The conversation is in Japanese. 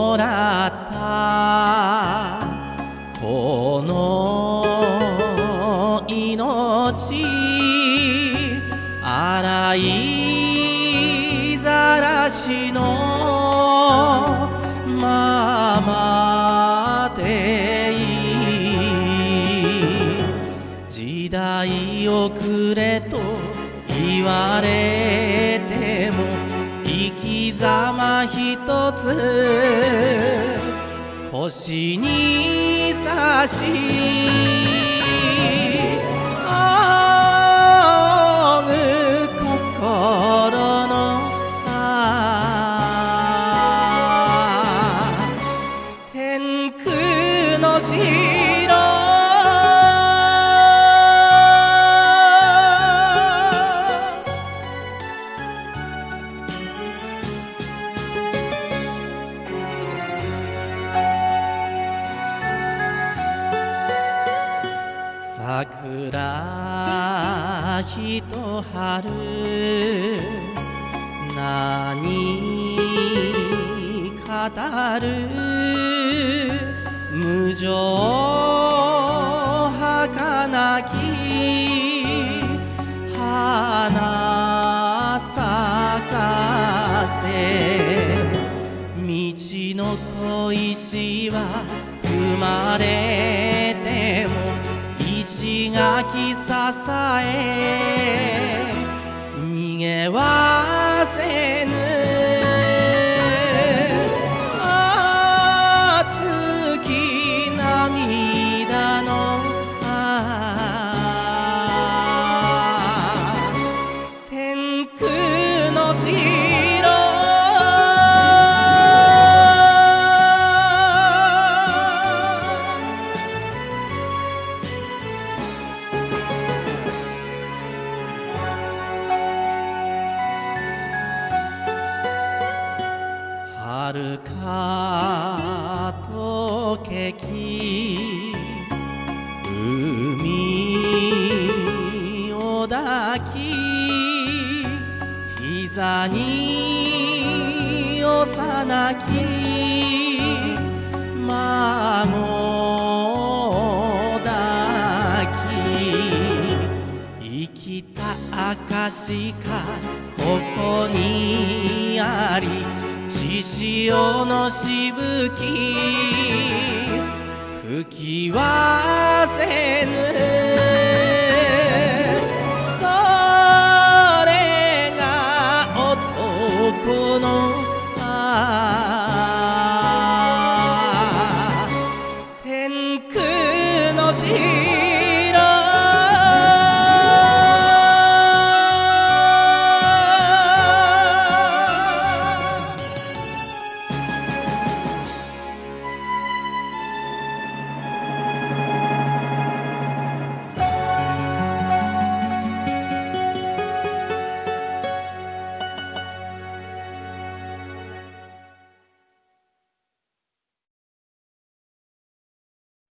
もらったこの命洗いざらしのままでいい時代遅れと言われても生き様一つ星に差し仰ぐ心の天空の城桜ひと春何語る無情儚き花咲かせ道の小石は生まれても石垣支え逃げはせぬ熱き涙の天空の城遥かとけき海を抱き膝に幼き孫抱き生きた証かここにあり獅子雄のしぶき吹きはせぬ